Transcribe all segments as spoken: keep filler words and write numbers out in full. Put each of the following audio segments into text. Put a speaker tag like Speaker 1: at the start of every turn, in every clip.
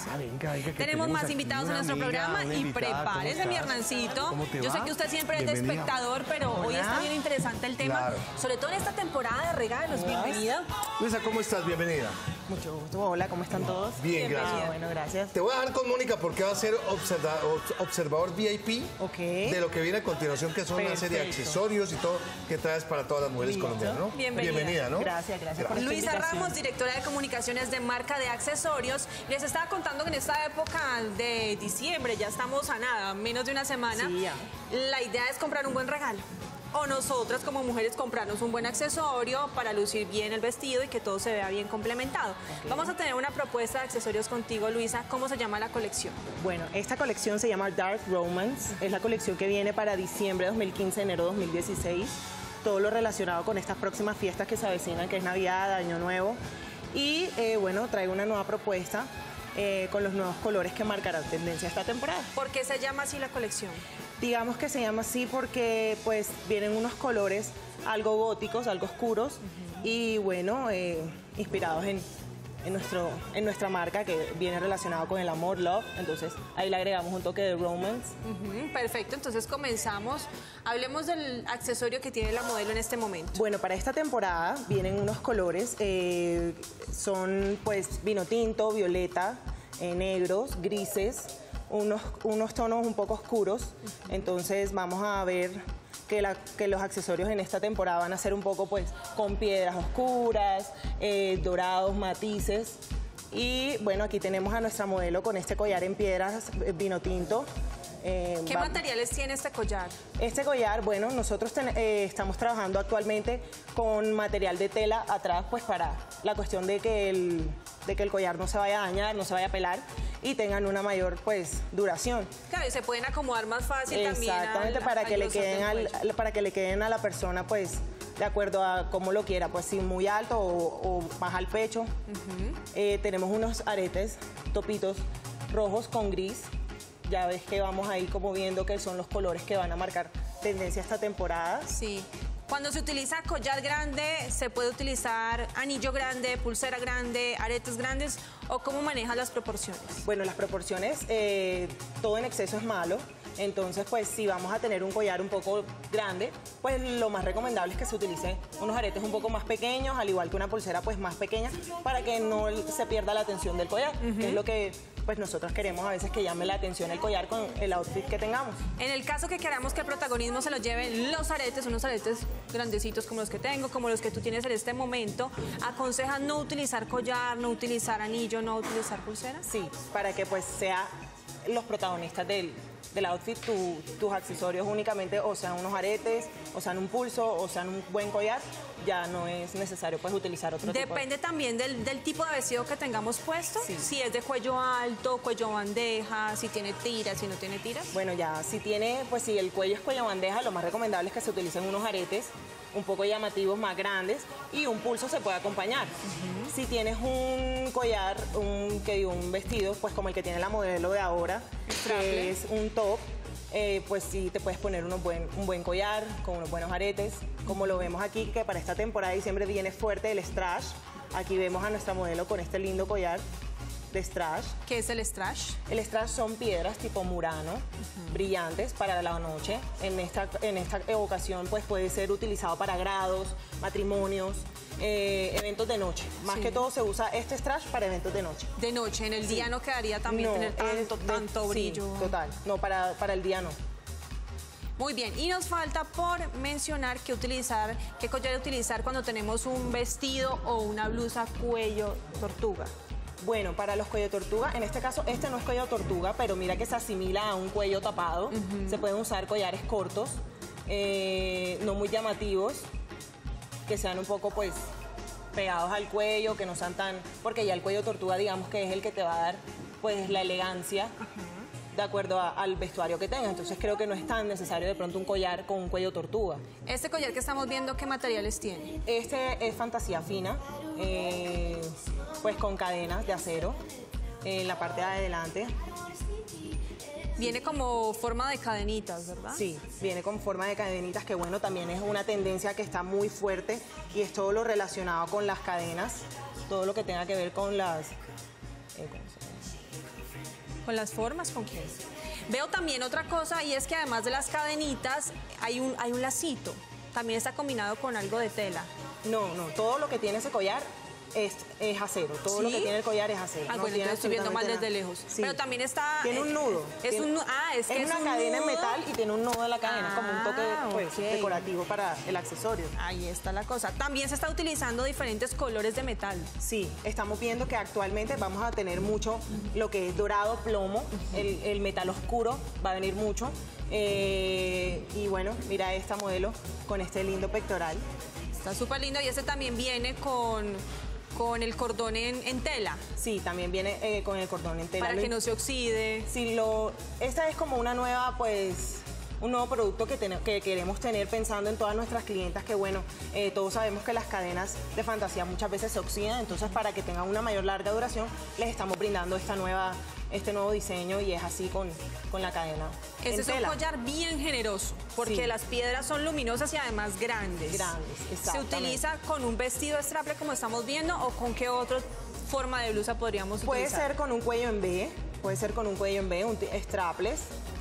Speaker 1: Ah, venga, venga, que
Speaker 2: tenemos más
Speaker 1: aquí
Speaker 2: invitados en
Speaker 1: una
Speaker 2: nuestro
Speaker 1: amiga,
Speaker 2: programa
Speaker 1: una
Speaker 2: y
Speaker 1: invitada.
Speaker 2: prepárese,
Speaker 1: ¿Cómo
Speaker 2: mi
Speaker 1: estás?
Speaker 2: Hernancito.
Speaker 1: ¿Cómo te
Speaker 2: Yo
Speaker 1: va?
Speaker 2: sé que usted siempre es de
Speaker 1: Bienvenida.
Speaker 2: espectador, pero hoy
Speaker 1: Hola.
Speaker 2: está bien interesante el tema,
Speaker 1: Claro.
Speaker 2: sobre todo en esta temporada de regalos. Bienvenida.
Speaker 1: Luisa, ¿cómo estás? Bienvenida.
Speaker 3: Mucho gusto. Hola, ¿cómo están todos?
Speaker 1: Bien,
Speaker 2: Bienvenida.
Speaker 1: gracias.
Speaker 3: Ah, bueno, gracias.
Speaker 1: Te voy a dejar con Mónica porque va a ser observa- obs- observador V I P
Speaker 3: Ok.
Speaker 1: de lo que viene a continuación, que son una serie de
Speaker 3: Perfecto.
Speaker 1: accesorios y todo que traes para todas las mujeres
Speaker 3: Listo.
Speaker 1: colombianas, ¿no?
Speaker 2: Bienvenida.
Speaker 1: ¿no?
Speaker 3: Gracias, gracias por esta
Speaker 2: Luisa
Speaker 3: invitación.
Speaker 2: Ramos, directora de comunicaciones de marca de accesorios. Les estaba contando que en esta época de diciembre, ya estamos a nada, menos de una semana,
Speaker 3: Sí, ya.
Speaker 2: la idea es comprar un buen regalo. O nosotras como mujeres comprarnos un buen accesorio para lucir bien el vestido y que todo se vea bien complementado.
Speaker 3: Ok.
Speaker 2: Vamos a tener una propuesta de accesorios contigo, Luisa. ¿Cómo se llama la colección?
Speaker 3: Bueno, esta colección se llama Dark Romance. Es la colección que viene para diciembre de dos mil quince, enero de dos mil dieciséis. Todo lo relacionado con estas próximas fiestas que se avecinan, que es Navidad, Año Nuevo. Y eh, bueno, traigo una nueva propuesta eh, con los nuevos colores que marcarán tendencia esta temporada.
Speaker 2: ¿Por qué se llama así la colección?
Speaker 3: Digamos que se llama así porque pues vienen unos colores algo góticos, algo oscuros y bueno, eh, inspirados en, en, nuestro, en nuestra marca que viene relacionado con el amor, love. Entonces ahí le agregamos un toque de romance.
Speaker 2: Ujú, perfecto, entonces comenzamos. Hablemos del accesorio que tiene la modelo en este momento.
Speaker 3: Bueno, para esta temporada vienen unos colores, eh, son pues vino tinto, violeta, eh, negros, grises, unos, unos tonos un poco oscuros. Entonces vamos a ver que, la- que los accesorios en esta temporada van a ser un poco pues con piedras oscuras, eh, dorados, matices. Y bueno, aquí tenemos a nuestra modelo con este collar en piedras, eh, vino tinto. Eh,
Speaker 2: ¿Qué
Speaker 3: va-
Speaker 2: materiales tiene este collar?
Speaker 3: Este collar, bueno, nosotros ten- eh, estamos trabajando actualmente con material de tela atrás, pues para la cuestión de que, el, de que el collar no se vaya a dañar, no se vaya a pelar y tengan una mayor, pues, duración.
Speaker 2: Claro, y se pueden acomodar más fácil también.
Speaker 3: Exactamente,
Speaker 2: al-
Speaker 3: para
Speaker 2: al
Speaker 3: que le
Speaker 2: grosor
Speaker 3: queden
Speaker 2: del
Speaker 3: al-
Speaker 2: cuello.
Speaker 3: para que le queden a la persona, pues, de acuerdo a cómo lo quiera, pues, si muy alto o, o más al pecho. Eh, tenemos unos aretes, topitos rojos con gris. Ya ves que vamos ahí como viendo que son los colores que van a marcar tendencia esta temporada.
Speaker 2: Sí. Cuando se utiliza collar grande, ¿se puede utilizar anillo grande, pulsera grande, aretes grandes o cómo manejas las proporciones?
Speaker 3: Bueno, las proporciones, eh, todo en exceso es malo. Entonces, pues si vamos a tener un collar un poco grande, pues lo más recomendable es que se utilicen unos aretes un poco más pequeños, al igual que una pulsera pues más pequeña, para que no se pierda la atención del collar, que es lo que pues nosotros queremos a veces, que llame la atención el collar con el outfit que tengamos.
Speaker 2: En el caso que queramos que el protagonismo se lo lleven los aretes, unos aretes grandecitos como los que tengo, como los que tú tienes en este momento, ¿aconsejan no utilizar collar, no utilizar anillo, no utilizar pulsera?
Speaker 3: Sí, para que pues sea los protagonistas del, del outfit, tu- tus accesorios únicamente, o sean unos aretes, o sean un pulso, o sean un buen collar, ya no es necesario pues utilizar otro tipo de...
Speaker 2: Depende también del, del tipo de vestido que tengamos puesto,
Speaker 3: Sí.
Speaker 2: si es de cuello alto, cuello bandeja, si tiene tiras, si no tiene tiras.
Speaker 3: Bueno, ya, si tiene, pues si el cuello es cuello bandeja, lo más recomendable es que se utilicen unos aretes un poco llamativos, más grandes, y un pulso se puede acompañar. Si tienes un collar, un, que digo, un vestido, pues como el que tiene la modelo de ahora,
Speaker 2: Straple.
Speaker 3: que es un top, eh, pues sí te puedes poner unos buen, un buen collar con unos buenos aretes, como lo vemos aquí, que para esta temporada de diciembre viene fuerte el strash. Aquí vemos a nuestra modelo con este lindo collar de strash.
Speaker 2: ¿Qué es el strash?
Speaker 3: El strash son piedras tipo murano, brillantes para la noche. En esta, en esta ocasión pues puede ser utilizado para grados, matrimonios, eh, eventos de noche. Más
Speaker 2: Sí.
Speaker 3: que todo se usa este strash para eventos de noche.
Speaker 2: De noche, en el día no quedaría también
Speaker 3: No,
Speaker 2: tener tanto,
Speaker 3: es de-
Speaker 2: tanto
Speaker 3: sí,
Speaker 2: brillo.
Speaker 3: total, no, para, para el día no.
Speaker 2: Muy bien, y nos falta por mencionar qué utilizar, qué collar utilizar cuando tenemos un vestido o una blusa cuello tortuga.
Speaker 3: Bueno, para los cuello tortuga, en este caso este no es cuello tortuga, pero mira que se asimila a un cuello tapado. Se pueden usar collares cortos, eh, no muy llamativos, que sean un poco pues pegados al cuello, que no sean tan... Porque ya el cuello tortuga digamos que es el que te va a dar pues la elegancia de acuerdo a- al vestuario que tengas. Entonces creo que no es tan necesario de pronto un collar con un cuello tortuga.
Speaker 2: Este collar que estamos viendo, ¿qué materiales tiene?
Speaker 3: Este es fantasía fina, eh, pues con cadenas de acero en la parte de adelante.
Speaker 2: Viene como forma de cadenitas, ¿verdad?
Speaker 3: Sí, viene con forma de cadenitas, que bueno, también es una tendencia que está muy fuerte y es todo lo relacionado con las cadenas, todo lo que tenga que ver con las... eh, ¿cómo se llama?
Speaker 2: Con las formas, con qué es. Veo también otra cosa y es que además de las cadenitas hay un, hay un lacito. También está combinado con algo de tela.
Speaker 3: No, no, todo lo que tiene ese collar es, es acero. Todo
Speaker 2: ¿Sí?
Speaker 3: lo que tiene el collar es acero.
Speaker 2: Ah,
Speaker 3: no
Speaker 2: bueno, entonces estoy viendo mal desde lejos.
Speaker 3: Sí.
Speaker 2: Pero también está...
Speaker 3: Tiene un nudo.
Speaker 2: Es
Speaker 3: tiene,
Speaker 2: un nudo. Ah, es que
Speaker 3: es
Speaker 2: es
Speaker 3: una
Speaker 2: un
Speaker 3: cadena
Speaker 2: nudo.
Speaker 3: en metal y tiene un nudo en la cadena.
Speaker 2: Ah,
Speaker 3: Es como un toque pues,
Speaker 2: ok.
Speaker 3: decorativo para el accesorio.
Speaker 2: Ahí está la cosa. También se está utilizando diferentes colores de metal.
Speaker 3: Sí, estamos viendo que actualmente vamos a tener mucho lo que es dorado, plomo, el, el metal oscuro va a venir mucho. Eh, y bueno, mira esta modelo con este lindo pectoral.
Speaker 2: Está súper lindo y este también viene con, con el cordón en, en tela.
Speaker 3: Sí, también viene eh, con el cordón en tela.
Speaker 2: Para
Speaker 3: Lo
Speaker 2: que
Speaker 3: in-
Speaker 2: no se oxide.
Speaker 3: Sí, lo, esta es como una nueva, pues, un nuevo producto que, ten- que queremos tener pensando en todas nuestras clientas, que bueno, eh, todos sabemos que las cadenas de fantasía muchas veces se oxidan, entonces para que tengan una mayor larga duración, les estamos brindando esta nueva, este nuevo diseño y es así con, con la cadena en
Speaker 2: Este es un
Speaker 3: tela.
Speaker 2: collar bien generoso, porque
Speaker 3: Sí.
Speaker 2: las piedras son luminosas y además grandes.
Speaker 3: Grandes,
Speaker 2: ¿Se
Speaker 3: exactamente.
Speaker 2: utiliza con un vestido straple como estamos viendo o con qué otra forma de blusa podríamos
Speaker 3: Puede
Speaker 2: utilizar?
Speaker 3: ser con un cuello en V, puede ser con un cuello en V, un t- strapless.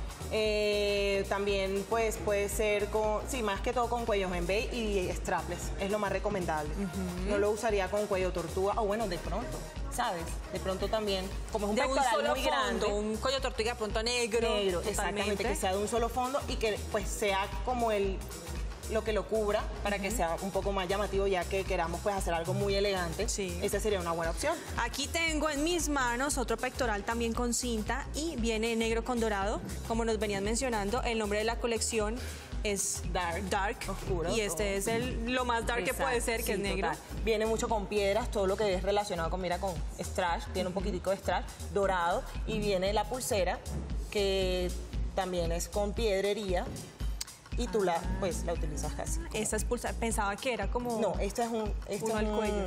Speaker 3: Eh, también pues puede ser con, sí, más que todo con cuellos en V y strapless, es lo más recomendable. No lo usaría con cuello tortuga, o bueno, de pronto, ¿sabes? De pronto también, como es un
Speaker 2: de un
Speaker 3: pectoral
Speaker 2: solo
Speaker 3: muy
Speaker 2: fondo,
Speaker 3: grande.
Speaker 2: un cuello tortuga pronto negro.
Speaker 3: Negro,
Speaker 2: totalmente.
Speaker 3: exactamente, que sea de un solo fondo y que pues sea como el lo que lo cubra para que sea un poco más llamativo, ya que queramos pues hacer algo muy elegante.
Speaker 2: Sí.
Speaker 3: Esa sería una buena opción.
Speaker 2: Aquí tengo en mis manos otro pectoral también con cinta y viene negro con dorado, como nos venían mencionando. El nombre de la colección es
Speaker 3: Dark,
Speaker 2: Dark
Speaker 3: oscuro,
Speaker 2: y este
Speaker 3: todo.
Speaker 2: es el, lo más dark que
Speaker 3: Exacto,
Speaker 2: puede ser, que
Speaker 3: sí,
Speaker 2: es negro.
Speaker 3: total. Viene mucho con piedras, todo lo que es relacionado con, mira, con strass, tiene un poquitico de strass dorado y viene la pulsera que también es con piedrería y tú la, pues, la utilizas casi.
Speaker 2: Esta es pulsar, pensaba que era como...
Speaker 3: No, este es un... Este
Speaker 2: Uno
Speaker 3: es
Speaker 2: al
Speaker 3: un-
Speaker 2: cuello.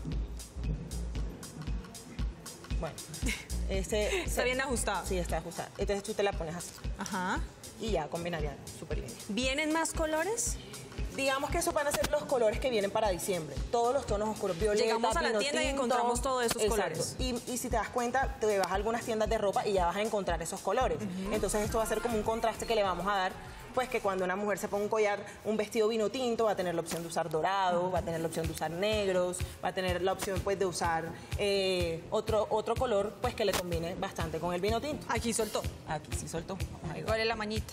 Speaker 3: Bueno, este...
Speaker 2: Está bien ajustado.
Speaker 3: Sí, está ajustado. Entonces tú te la pones así
Speaker 2: Ajá.
Speaker 3: y ya combinaría súper bien.
Speaker 2: ¿Vienen más colores?
Speaker 3: Digamos que esos van a ser los colores que vienen para diciembre. Todos los tonos oscuros, violeta,
Speaker 2: Llegamos a la
Speaker 3: pino
Speaker 2: tienda y
Speaker 3: tinto.
Speaker 2: encontramos todos esos
Speaker 3: Exacto.
Speaker 2: colores.
Speaker 3: Y, y si te das cuenta, te vas a algunas tiendas de ropa y ya vas a encontrar esos colores. Entonces esto va a ser como un contraste que le vamos a dar, pues que cuando una mujer se ponga un collar, un vestido vino tinto, va a tener la opción de usar dorado, va a tener la opción de usar negros, va a tener la opción pues de usar eh, otro, otro color pues que le combine bastante con el vino tinto.
Speaker 2: Aquí soltó.
Speaker 3: Aquí sí soltó. Ahí va.
Speaker 2: ¿Cuál es la mañita?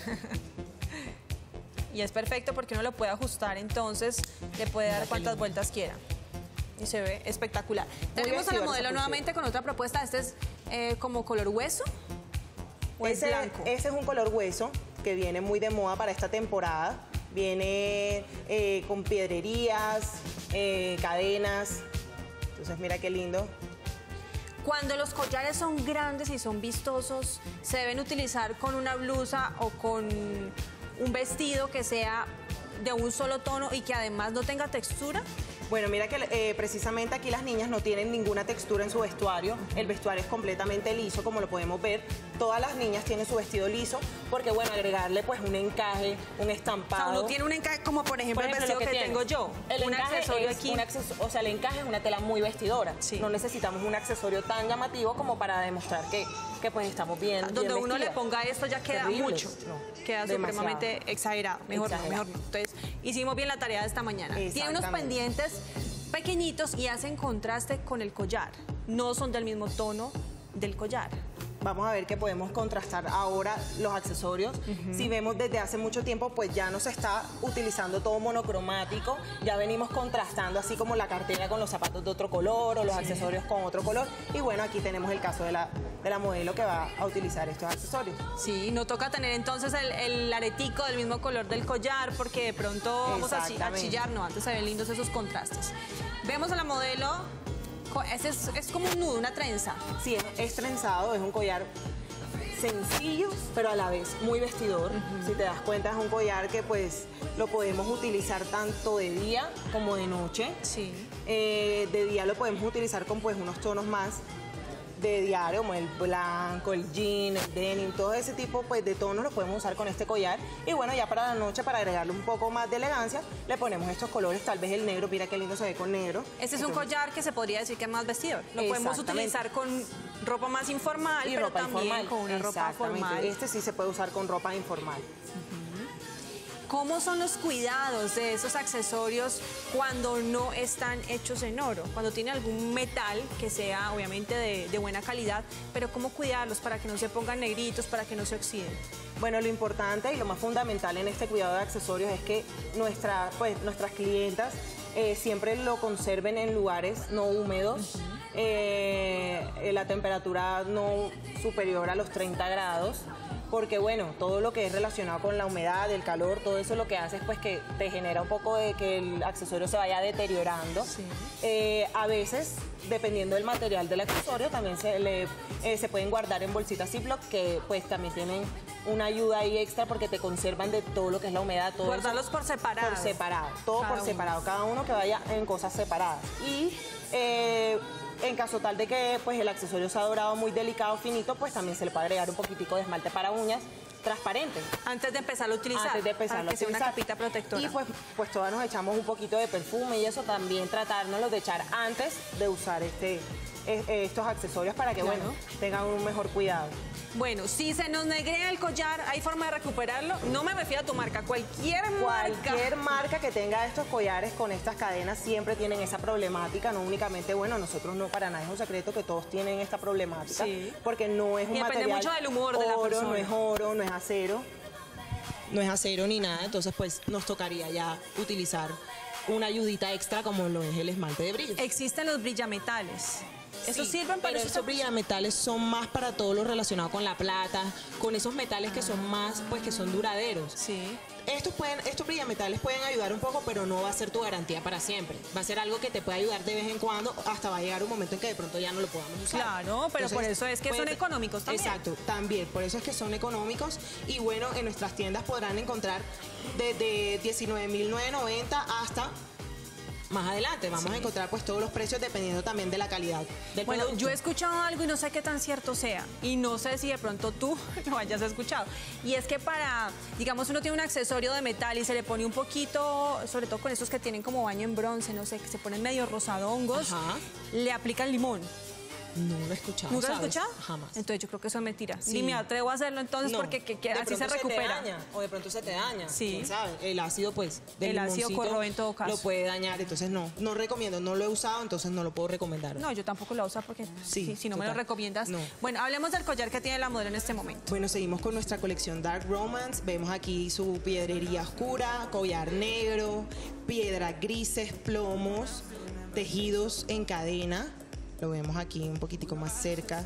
Speaker 2: Y es perfecto porque uno lo puede ajustar, entonces le puede dar cuantas vueltas quiera. Y se ve espectacular. Tenemos a la
Speaker 3: vestidora esa
Speaker 2: modelo
Speaker 3: pulsera.
Speaker 2: nuevamente con otra propuesta. Este es eh, como color hueso o es
Speaker 3: Ese,
Speaker 2: blanco.
Speaker 3: ese es un color hueso que viene muy de moda para esta temporada. Viene eh, con piedrerías, eh, cadenas. Entonces mira qué lindo.
Speaker 2: Cuando los collares son grandes y son vistosos, se deben utilizar con una blusa o con un vestido que sea de un solo tono y que además no tenga textura.
Speaker 3: Bueno, mira que eh, precisamente aquí las niñas no tienen ninguna textura en su vestuario. El vestuario es completamente liso, como lo podemos ver. Todas las niñas tienen su vestido liso porque, bueno, agregarle pues un encaje, un
Speaker 2: O
Speaker 3: estampado.
Speaker 2: sea, uno tiene un encaje como por ejemplo,
Speaker 3: Por ejemplo,
Speaker 2: el
Speaker 3: lo
Speaker 2: vestido que,
Speaker 3: que
Speaker 2: tengo
Speaker 3: tienes.
Speaker 2: yo.
Speaker 3: El
Speaker 2: un
Speaker 3: encaje
Speaker 2: accesorio
Speaker 3: es
Speaker 2: aquí.
Speaker 3: un acceso- o sea, el encaje es una tela muy vestidora.
Speaker 2: Sí.
Speaker 3: No necesitamos un accesorio tan llamativo como para demostrar que, que pues estamos bien.
Speaker 2: Donde
Speaker 3: bien
Speaker 2: uno le
Speaker 3: vestidas.
Speaker 2: ponga esto ya queda
Speaker 3: Terrible.
Speaker 2: mucho.
Speaker 3: No,
Speaker 2: Queda
Speaker 3: demasiado.
Speaker 2: supremamente exagerado. Mejor no,
Speaker 3: Exagerado.
Speaker 2: mejor no. Entonces, hicimos bien la tarea de esta mañana. Tiene unos
Speaker 3: Exactamente.
Speaker 2: pendientes pequeñitos y hacen contraste con el collar. No son del mismo tono del collar.
Speaker 3: Vamos a ver que podemos contrastar ahora los accesorios. Si vemos desde hace mucho tiempo, pues ya no se está utilizando todo monocromático. Ya venimos contrastando así como la cartera con los zapatos de otro color o los accesorios con otro color. Y bueno, aquí tenemos el caso de la, de la modelo que va a utilizar estos accesorios.
Speaker 2: Sí, no toca tener entonces el, el aretico del mismo color del collar porque de pronto vamos a, chi- a
Speaker 3: Exactamente.
Speaker 2: chillar. No, antes se ven lindos esos contrastes. Vemos a la modelo. co- Ese es, es como un nudo, una trenza.
Speaker 3: Sí, es, es trenzado, es un collar sencillo, pero a la vez muy vestidor. Si te das cuenta, es un collar que pues lo podemos utilizar tanto de día como de noche.
Speaker 2: Sí.
Speaker 3: Eh, de día lo podemos utilizar con pues unos tonos más de diario, como el blanco, el jean, el denim, todo ese tipo pues, de tonos los podemos usar con este collar. Y bueno, ya para la noche, para agregarle un poco más de elegancia, le ponemos estos colores, tal vez el negro, mira qué lindo se ve con negro.
Speaker 2: Este es un
Speaker 3: Entonces,
Speaker 2: collar que se podría decir que es más vestido. Lo podemos utilizar con ropa más informal,
Speaker 3: y
Speaker 2: pero
Speaker 3: ropa
Speaker 2: también
Speaker 3: informal.
Speaker 2: con una ropa
Speaker 3: Exactamente.
Speaker 2: formal.
Speaker 3: Este sí se puede usar con ropa informal.
Speaker 2: ¿Cómo son los cuidados de esos accesorios cuando no están hechos en oro? Cuando tiene algún metal que sea obviamente de, de buena calidad, pero ¿cómo cuidarlos para que no se pongan negritos, para que no se oxiden?
Speaker 3: Bueno, lo importante y lo más fundamental en este cuidado de accesorios es que nuestra, pues, nuestras clientas eh, siempre lo conserven en lugares no húmedos, uh-huh. eh, la temperatura no superior a los treinta grados. Porque bueno, todo lo que es relacionado con la humedad, el calor, todo eso lo que hace es pues que te genera un poco de que el accesorio se vaya deteriorando.
Speaker 2: Sí.
Speaker 3: Eh, a veces, dependiendo del material del accesorio, también se, le, eh, se pueden guardar en bolsitas Ziploc que pues también tienen una ayuda ahí extra porque te conservan de todo lo que es la humedad. Todo
Speaker 2: Guardarlos
Speaker 3: eso,
Speaker 2: por separado.
Speaker 3: Por separado, todo
Speaker 2: cada
Speaker 3: por
Speaker 2: uno.
Speaker 3: separado, cada uno que vaya en cosas separadas. Y eh, en caso tal de que pues, el accesorio sea dorado muy delicado, finito, pues también se le puede agregar un poquitico de esmalte para uñas transparente.
Speaker 2: Antes de empezarlo a utilizar.
Speaker 3: Antes de empezarlo
Speaker 2: para que
Speaker 3: a
Speaker 2: sea
Speaker 3: utilizar.
Speaker 2: una capita protectora.
Speaker 3: Y pues, pues todas nos echamos un poquito de perfume y eso también tratárnoslo de echar antes de usar este, eh, estos accesorios para que,
Speaker 2: Claro.
Speaker 3: bueno, tengan un mejor cuidado.
Speaker 2: Bueno, si se nos negrea el collar, ¿hay forma de recuperarlo? No me refiero a tu marca, cualquier marca.
Speaker 3: Cualquier marca que tenga estos collares con estas cadenas siempre tienen esa problemática, no únicamente, bueno, nosotros no, para nada es un secreto que todos tienen esta problemática,
Speaker 2: Sí.
Speaker 3: porque no es un
Speaker 2: Y depende
Speaker 3: material
Speaker 2: mucho del humor de la
Speaker 3: oro,
Speaker 2: persona.
Speaker 3: no es oro, no es acero, no es acero ni nada, entonces pues nos tocaría ya utilizar una ayudita extra como lo es el esmalte de brillo.
Speaker 2: Existen los brillametales. ¿Esos
Speaker 3: Sí,
Speaker 2: sirven para
Speaker 3: pero
Speaker 2: esos
Speaker 3: esos brillametales son más para todo lo relacionado con la plata, con esos metales que son más, pues que son duraderos.
Speaker 2: Sí.
Speaker 3: Estos, pueden, estos brillametales pueden ayudar un poco, pero no va a ser tu garantía para siempre. Va a ser algo que te puede ayudar de vez en cuando, hasta va a llegar un momento en que de pronto ya no lo podamos usar.
Speaker 2: Claro, pero por eso es que son
Speaker 3: puede-
Speaker 2: económicos también.
Speaker 3: Exacto, también, por eso es que son económicos. Y bueno, en nuestras tiendas podrán encontrar desde diecinueve mil novecientos noventa hasta más adelante. Vamos
Speaker 2: Sí.
Speaker 3: a encontrar pues todos los precios dependiendo también de la calidad del
Speaker 2: Bueno,
Speaker 3: producto.
Speaker 2: yo he escuchado algo y no sé qué tan cierto sea. Y no sé si de pronto tú lo hayas escuchado. Y es que para, digamos, uno tiene un accesorio de metal y se le pone un poquito, sobre todo con esos que tienen como baño en bronce, no sé, que se ponen medio rosadongos,
Speaker 3: Ajá.
Speaker 2: le aplican limón.
Speaker 3: No lo he escuchado.
Speaker 2: ¿Nunca lo has
Speaker 3: ¿sabes?
Speaker 2: escuchado?
Speaker 3: Jamás.
Speaker 2: Entonces yo creo que eso es mentira.
Speaker 3: Sí.
Speaker 2: Ni me atrevo a hacerlo entonces
Speaker 3: No,
Speaker 2: porque que, que
Speaker 3: de
Speaker 2: así se
Speaker 3: pronto
Speaker 2: recupera.
Speaker 3: te daña, o de pronto se te daña.
Speaker 2: Sí.
Speaker 3: ¿Quién sabe? El ácido, pues, del
Speaker 2: El ácido
Speaker 3: limoncito
Speaker 2: corroe en todo caso.
Speaker 3: lo puede dañar. Entonces, no, no recomiendo. No lo he usado, entonces no lo puedo recomendar.
Speaker 2: No, yo tampoco lo uso porque
Speaker 3: Sí,
Speaker 2: si, si no me lo
Speaker 3: total.
Speaker 2: recomiendas.
Speaker 3: No.
Speaker 2: Bueno, hablemos del collar que tiene la modelo en este momento.
Speaker 3: Bueno, seguimos con nuestra colección Dark Romance. Vemos aquí su piedrería oscura, collar negro, piedras grises, plomos, tejidos en cadena. Lo vemos aquí un poquitico más cerca.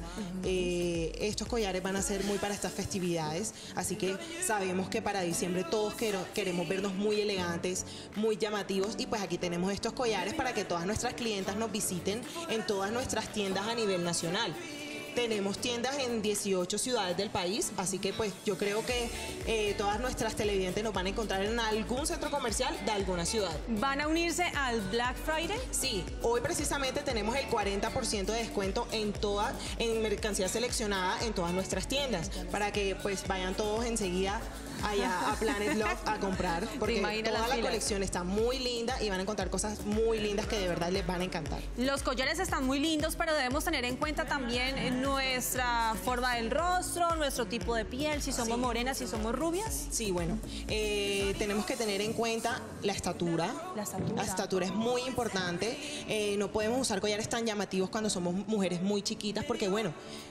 Speaker 3: Eh, estos collares van a ser muy para estas festividades, así que sabemos que para diciembre todos quero- queremos vernos muy elegantes, muy llamativos, y pues aquí tenemos estos collares para que todas nuestras clientas nos visiten en todas nuestras tiendas a nivel nacional. Tenemos tiendas en dieciocho ciudades del país, así que pues yo creo que eh, todas nuestras televidentes nos van a encontrar en algún centro comercial de alguna ciudad.
Speaker 2: ¿Van a unirse al Black Friday?
Speaker 3: Sí, hoy precisamente tenemos el cuarenta por ciento de descuento en toda, en mercancía seleccionada en todas nuestras tiendas, para que pues vayan todos enseguida allá a Planet Love a comprar, porque
Speaker 2: imagina
Speaker 3: toda
Speaker 2: las
Speaker 3: la
Speaker 2: filas.
Speaker 3: colección está muy linda y van a encontrar cosas muy lindas que de verdad les van a encantar.
Speaker 2: Los collares están muy lindos, pero debemos tener en cuenta también nuestra forma del rostro, nuestro tipo de piel, si somos
Speaker 3: Sí.
Speaker 2: morenas, si somos rubias.
Speaker 3: Sí, bueno, eh, tenemos que tener en cuenta la estatura.
Speaker 2: La estatura.
Speaker 3: La estatura es muy importante. Eh, no podemos usar collares tan llamativos cuando somos mujeres muy chiquitas porque, bueno,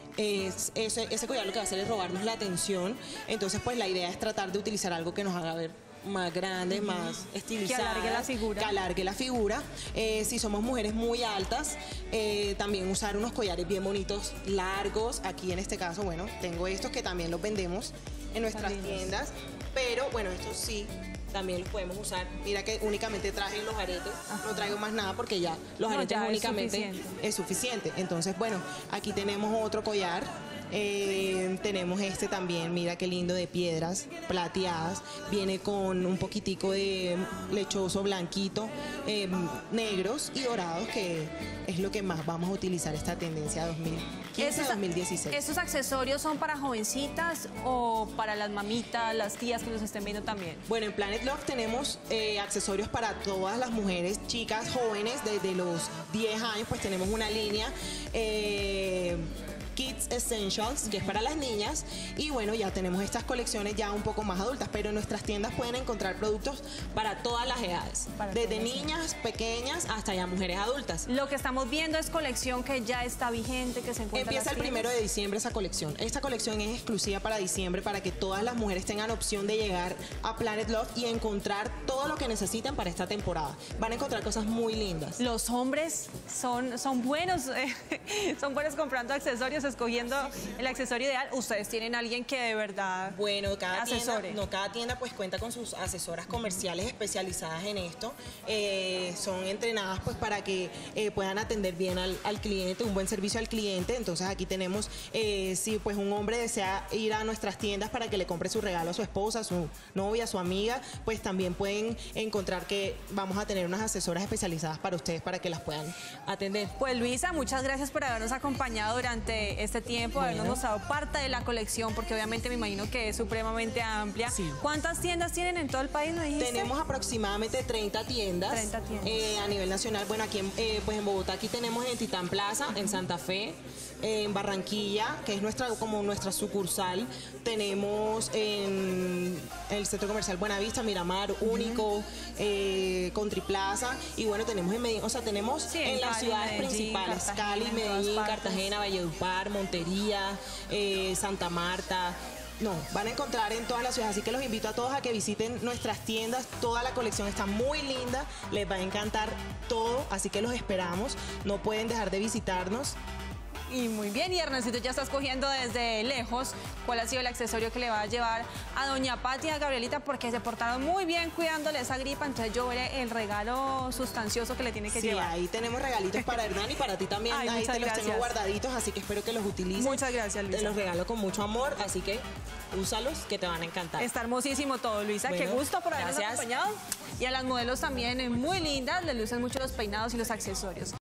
Speaker 3: es- ese, ese collar lo que va a hacer es robarnos la atención. Entonces, pues la idea es tratar de utilizar algo que nos haga ver más grande, más estilizada.
Speaker 2: alargue la figura.
Speaker 3: Que alargue la figura. Eh, si somos mujeres muy altas, eh, también usar unos collares bien bonitos, largos. Aquí en este caso, bueno, tengo estos que también los vendemos en nuestras
Speaker 2: Están lindos.
Speaker 3: tiendas. Pero bueno, estos sí, también los podemos usar. Mira que únicamente traje los aretes, no traigo más nada porque ya los
Speaker 2: No,
Speaker 3: aretes
Speaker 2: ya es
Speaker 3: únicamente
Speaker 2: suficiente.
Speaker 3: es suficiente. Entonces, bueno, aquí tenemos otro collar Eh, tenemos este también, mira qué lindo, de piedras plateadas. Viene con un poquitico de lechoso blanquito, eh, negros y dorados, que es lo que más vamos a utilizar esta tendencia dos mil quince a dos mil dieciséis.
Speaker 2: ¿Estos accesorios son para jovencitas o para las mamitas, las tías que nos estén viendo también?
Speaker 3: Bueno, en Planet Love tenemos eh, accesorios para todas las mujeres, chicas, jóvenes, desde los diez años, pues tenemos una línea eh, Kids Essentials, que es para las niñas, y bueno, ya tenemos estas colecciones ya un poco más adultas, pero en nuestras tiendas pueden encontrar productos para todas las edades,
Speaker 2: Para
Speaker 3: desde
Speaker 2: todas,
Speaker 3: niñas pequeñas hasta ya mujeres adultas.
Speaker 2: Lo que estamos viendo es colección que ya está vigente, que se encuentra en
Speaker 3: Empieza
Speaker 2: las
Speaker 3: el primero
Speaker 2: tiendas.
Speaker 3: de diciembre esa colección. Esta colección es exclusiva para diciembre, para que todas las mujeres tengan opción de llegar a Planet Love y encontrar todo lo que necesitan para esta temporada. Van a encontrar cosas muy lindas.
Speaker 2: Los hombres son, son buenos, eh, son buenos comprando accesorios, escogiendo el accesorio ideal. Ustedes tienen alguien que de verdad
Speaker 3: Bueno, cada
Speaker 2: asesore.
Speaker 3: tienda, no, cada tienda pues cuenta con sus asesoras comerciales especializadas en esto. Eh, son entrenadas pues para que eh, puedan atender bien al, al cliente, un buen servicio al cliente. Entonces aquí tenemos, eh, si pues un hombre desea ir a nuestras tiendas para que le compre su regalo a su esposa, a su novia, a su amiga, pues también pueden encontrar que vamos a tener unas asesoras especializadas para ustedes para que las puedan atender.
Speaker 2: Pues Luisa, muchas gracias por habernos acompañado durante este tiempo,
Speaker 3: Bueno.
Speaker 2: habernos mostrado parte de la colección, porque obviamente me imagino que es supremamente amplia.
Speaker 3: Sí.
Speaker 2: ¿Cuántas tiendas tienen en todo el país, me dijiste?
Speaker 3: Tenemos aproximadamente treinta tiendas,
Speaker 2: treinta tiendas.
Speaker 3: eh, a nivel nacional. Bueno, aquí en, eh, pues en Bogotá aquí tenemos en Titán Plaza, en Santa Fe, eh, en Barranquilla, que es nuestra como nuestra sucursal. Tenemos en el Centro Comercial Buenavista, Miramar, Único, eh, Country Plaza, y bueno, tenemos en Medellín, o sea, tenemos
Speaker 2: Sí,
Speaker 3: en,
Speaker 2: en
Speaker 3: las
Speaker 2: Cali,
Speaker 3: ciudades
Speaker 2: Medellín,
Speaker 3: principales,
Speaker 2: Cartagena,
Speaker 3: Cali,
Speaker 2: en todas
Speaker 3: Medellín,
Speaker 2: partes.
Speaker 3: Cartagena, Valledupar, Montería, eh, Santa Marta. No, van a encontrar en todas las ciudades, así que los invito a todos a que visiten nuestras tiendas. Toda la colección está muy linda, les va a encantar todo, así que los esperamos. No pueden dejar de visitarnos.
Speaker 2: Y muy bien, y Ernestito ya está escogiendo desde lejos cuál ha sido el accesorio que le va a llevar a doña Pati y a Gabrielita, porque se portaron muy bien cuidándole esa gripa. Entonces yo veré el regalo sustancioso que le tiene que
Speaker 3: Sí,
Speaker 2: llevar.
Speaker 3: ahí tenemos regalitos para Hernán y para ti también.
Speaker 2: Ay,
Speaker 3: ahí
Speaker 2: muchas
Speaker 3: te los tengo
Speaker 2: gracias.
Speaker 3: guardaditos, así que espero que los utilices.
Speaker 2: Muchas gracias, Luisa.
Speaker 3: Te los regalo con mucho amor, así que úsalos, que te van a encantar.
Speaker 2: Está hermosísimo todo, Luisa. Qué
Speaker 3: Bueno,
Speaker 2: gusto por habernos
Speaker 3: gracias.
Speaker 2: acompañado. Y a las modelos también, eh, muy lindas, les lucen mucho los peinados y los accesorios.